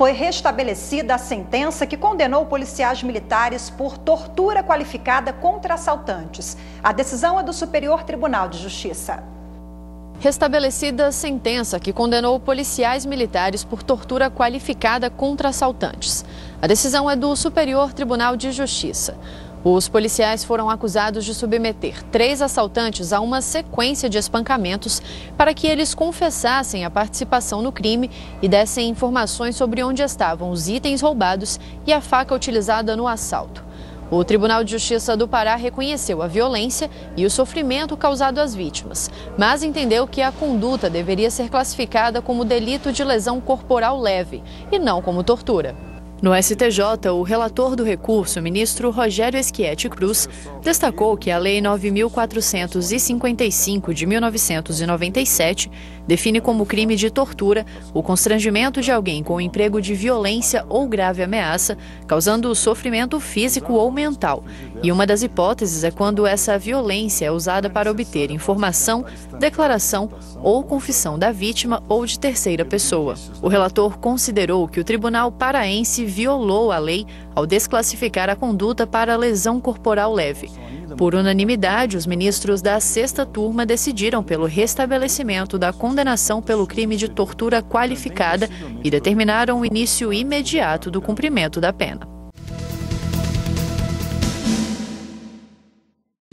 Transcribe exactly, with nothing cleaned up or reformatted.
Foi restabelecida a sentença que condenou policiais militares por tortura qualificada contra assaltantes. A decisão é do Superior Tribunal de Justiça. Restabelecida a sentença que condenou policiais militares por tortura qualificada contra assaltantes. A decisão é do Superior Tribunal de Justiça. Os policiais foram acusados de submeter três assaltantes a uma sequência de espancamentos para que eles confessassem a participação no crime e dessem informações sobre onde estavam os itens roubados e a faca utilizada no assalto. O Tribunal de Justiça do Pará reconheceu a violência e o sofrimento causado às vítimas, mas entendeu que a conduta deveria ser classificada como delito de lesão corporal leve e não como tortura. No S T J, o relator do recurso, ministro Rogério Schietti Cruz, destacou que a Lei nove mil quatrocentos e cinquenta e cinco de mil novecentos e noventa e sete define como crime de tortura o constrangimento de alguém com emprego de violência ou grave ameaça, causando sofrimento físico ou mental. E uma das hipóteses é quando essa violência é usada para obter informação, declaração ou confissão da vítima ou de terceira pessoa. O relator considerou que o Tribunal Paraense violou a lei ao desclassificar a conduta para lesão corporal leve. Por unanimidade, os ministros da sexta turma decidiram pelo restabelecimento da condenação pelo crime de tortura qualificada e determinaram o início imediato do cumprimento da pena.